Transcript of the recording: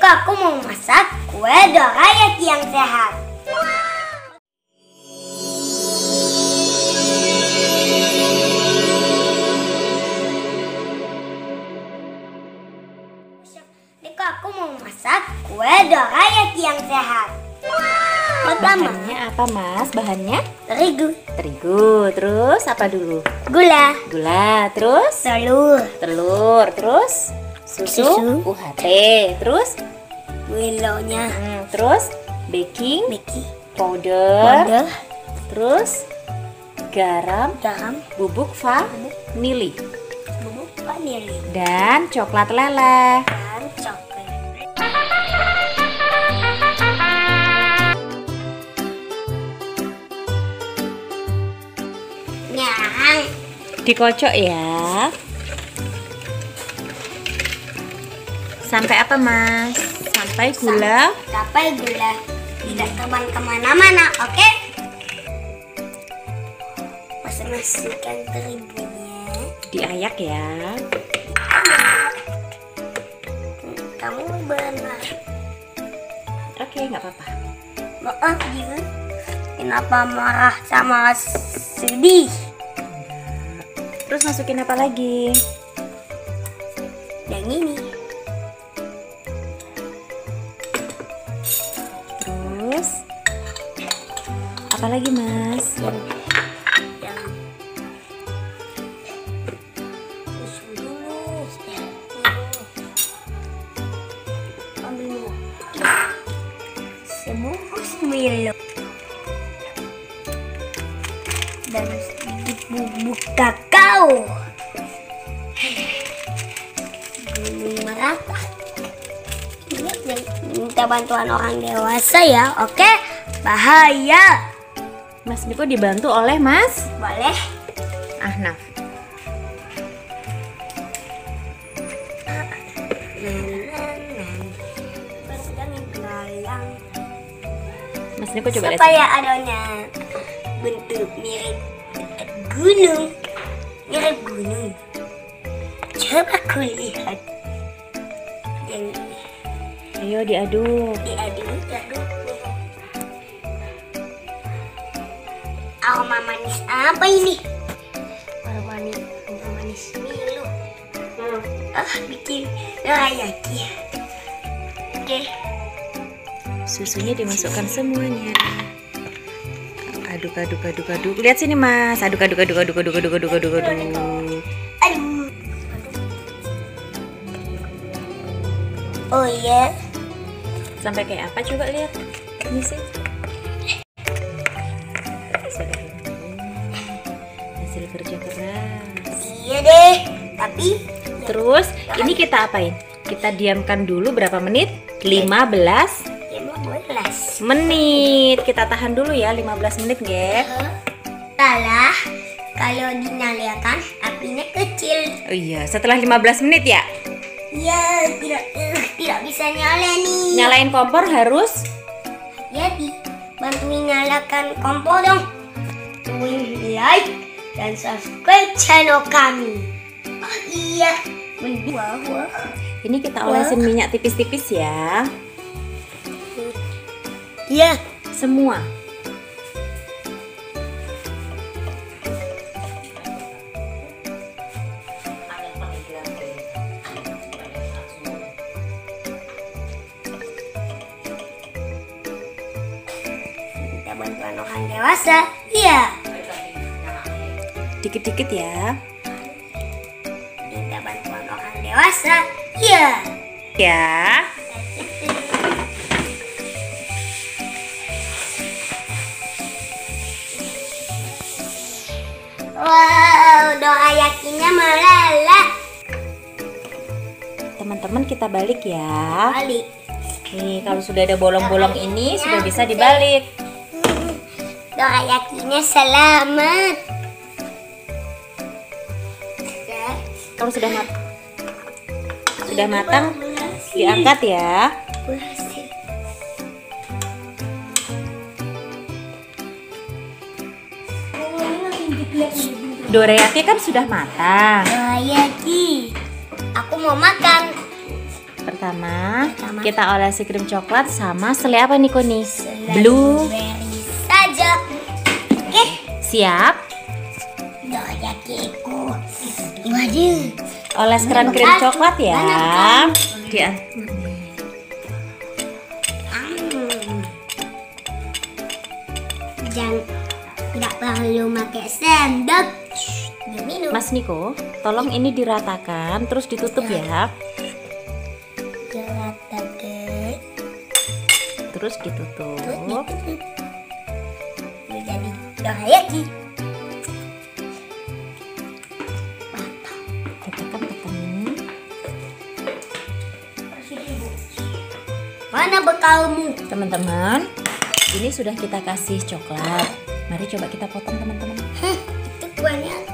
aku mau masak kue dorayaki yang sehat. Aku mau masak kue dorayaki yang sehat. Bahannya apa, Mas? Bahannya? Terigu. Terigu. Terus apa dulu? Gula. Gula. Terus? Telur. Terus? Susu. UHT. Terus? Gulonya. Terus? Baking powder. Terus? Garam. Bubuk vanili. Dan coklat leleh. Dikocok ya. Sampai apa, Mas? Sampai gula tidak terbang kemana-mana, oke? Masukkan terigunya. Diayak ya. Kamu benar. Oke, nggak apa-apa. Maaf, gimana? Kenapa marah sama sedih? Terus masukin apa lagi? Yang ini. Terus apa lagi, Mas? Yang sebungkus Milo dan sedikit bubuk kakao. Gulung merata. Minta bantuan orang dewasa ya, oke? Bahaya. Mas Niko dibantu oleh Mas? Boleh. Ahnaf. Mas Niko coba lihat. Supaya adanya bentuk mirip gunung. Coba aku lihat. Yang ini. Ayo diaduk. Diaduk. Aroma manis apa ini? Aroma manis Milo. Bikin dorayaki. Oke. Susunya dimasukkan semuanya. Aduk. Lihat sini, Mas. Aduk. Aduh. Oh iya. Sampai kayak apa coba lihat. Ini sih. Hasil kerja keras. Iya deh. Tapi terus ini kita apain? Kita diamkan dulu berapa menit? 15 menit. Kita tahan dulu ya 15 menit, Gek. Salah kalau dinyalakan apinya kecil. Oh iya, setelah 15 menit ya? Iya, tidak bisa nyala nih. Nyalain kompor harus? Jadi, bantuin nyalakan kompor dong. Tuin like dan subscribe channel kami. Oh iya, wah. Ini kita olesin minyak tipis-tipis ya. Iya, semua. Minta bantuan orang dewasa. Iya. Dikit-dikit ya. Minta bantuan orang dewasa. Iya. Ya. Wow, dorayakinya meleleh. Teman-teman, kita balik ya. Balik. Nih, kalau sudah ada bolong-bolong ini sudah bisa dibalik. Dorayakinya selamat. Kalau sudah matang, diangkat ya. Dorayaki kan sudah matang. Dorayaki, aku mau makan. Pertama, kita olesi krim coklat sama selai apa nih Koni? Blueberry saja. Oke. Siap? Doyakiku. Waduh. Oleskan krim coklat ya. Jangan, nggak perlu pakai sendok. Minum. Mas Niko, tolong ini diratakan, terus ditutup ya. Diratakan. Terus ditutup. Jadi dorayaki. Tekan. Mana bekalmu? Teman-teman, ini sudah kita kasih coklat. Mari coba kita potong teman-teman. Itu kuahnya